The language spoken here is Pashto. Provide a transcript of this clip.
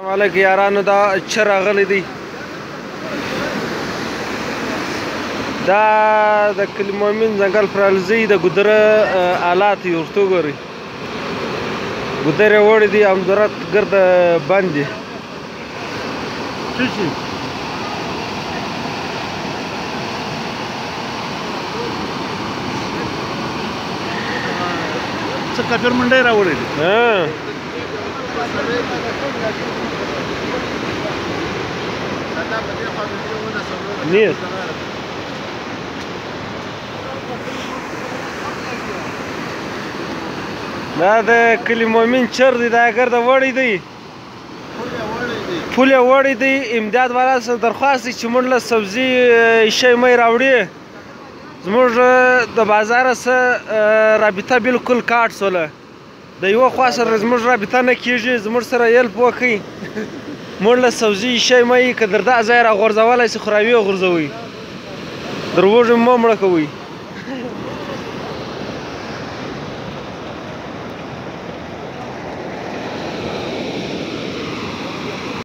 علیکم یارانو، دا چه راغلی دی؟ دا د کلي مومن ځنګل پرالزی د ګودره آلات دي، ورته وګورئ. ګودرې وړې دي، همدرد ګرده بند دي. څه کافر منډی راوړی دی. نیت دا د کلي مومن چر دی، دا ګرده وړی دی، پول یې وړی دی. امداد والا څخه درخواست دی چې موږ له سبزي شی می راوړي. زموږ د بازاره څخه رابطه بالکل کاټ سوله، د یوه خوا سره زموږ رابطه نه کېږي. زموږ سره هیلپ وکړئ، موږ له سبزي شی می که در دا ځای راغورځولی شي خو راویې غورځوئ، در وږې مه مړه کوئ.